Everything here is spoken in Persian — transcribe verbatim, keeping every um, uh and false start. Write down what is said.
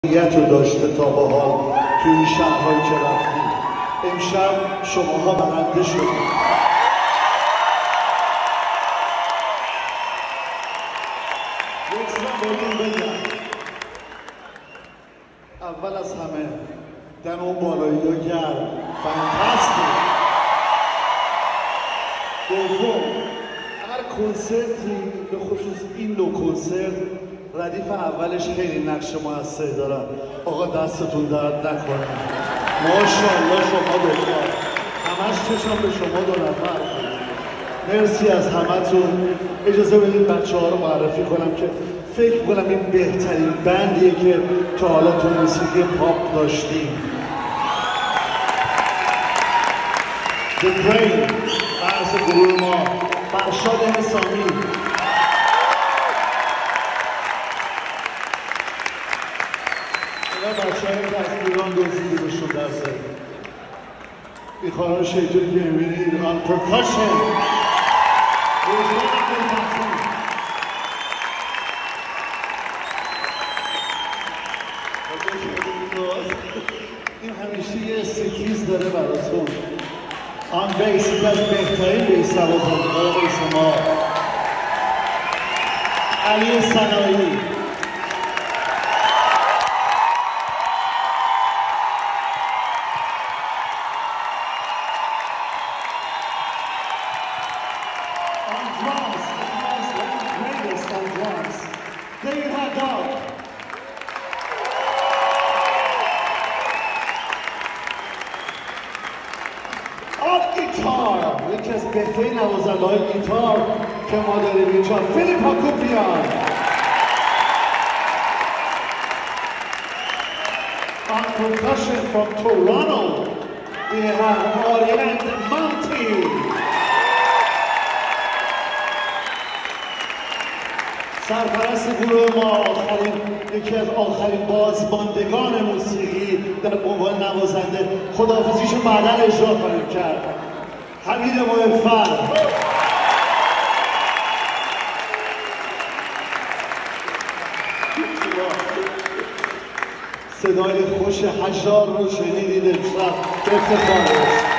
نیت رو داشته تا به حال توی این شهرهایی که رفتیم. امشب شماها برنده شدید. یک چیزا بهتون بگم، اول از همه دم اون بالایی ها گرم، فانتاستیک. دوم، هر کنسرتی به خصوص این نوع کنسرت ردیف اولش خیلی نقش موثری دارن. آقا دستتون درد نکنه، ماشاءالله شما دوتا همش چشم به شما دو نفر. مرسی از همتون. اجازه بدید بچه ها رو معرفی کنم که فکر کنم این بهترین بندیه که تا حالا تو موسیقی پاپ داشتیم. The Brain مرز گروه ما، فرشاد حسامی، اینا بچه هایی که از ایران دزدیده بهشون درس داریم. این خانم شیطونی که میبینید آن پرکاشن این همیشه یه استیکیز داره براتون. آن بیس که از بهترین بیس هوازنده بیس ما علی سنایی، گیتار، یکی از بهترین نوازنده‌های گیتار که ما داریم اینجا، فیلیپ هاکوپیان. On percussion from Toronto, we have Orient Monty. سرپرست گروه ما، آخرین یکی از آخرین بازماندگان موسیقی در عنوان نوازنده، خداحافظیشو بعداً اجرا خواهیم کرد، حمید محفل. صدای خوش حجار رو شنیدید امشب، افتخاره.